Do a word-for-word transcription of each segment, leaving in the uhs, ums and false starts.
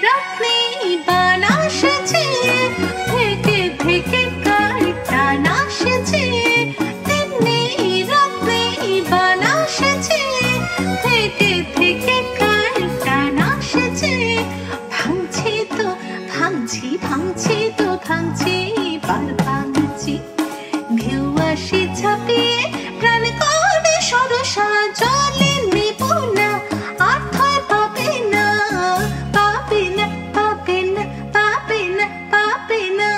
রাত্রি বান আসছে, থেকে থেকে কার টান আসছে, তেমনি রাত্রি বান আসছে, থেকে থেকে কার টান আসছে। ভাঙছি তো ভাঙছি ভাঙছি তো ভাঙছি বার ভাঙছি, ঢেউ আসি ঝাঁপিয়ে প্রাণ করে সরসা, জলে নেব না আর ভয় পাবে না, পাবে না পাবে না পাবে না পাবে না।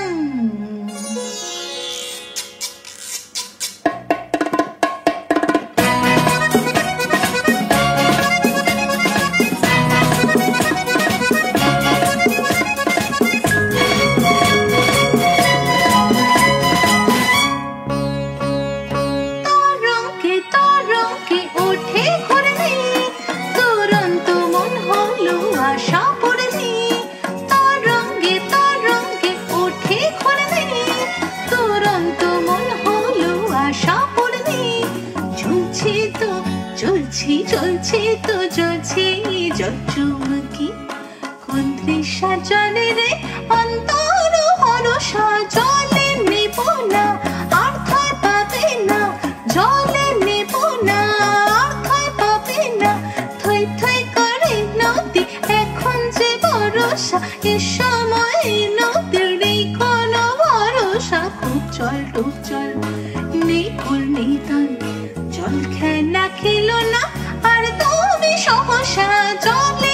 তরঙ্গে তরঙ্গে ওঠে ঘূর্ণি, দুরন্ত মন হলো আশা পূর্ণি। তরঙ্গে তরঙ্গে ওঠে ঘূর্ণি, দুরন্ত মন হলো আশা পূর্ণি। ঝুলছি তো চলছি চলছি তো জ্বলছি জলচুমকি, কোন তৃষা জলে রে অন্তর হরসা, জলে নেব না আর ভয় পাবে না, জলে নেব না আর ভয় পাবে না। থই থই করে নদী এখন যে বরসা, এ সময় নদীর নেই কোনো ভরসা। খুব জল ডুব জল নেই কুল নেই তল, জল খেলা খেলো না আর তুমি সহসা, জলে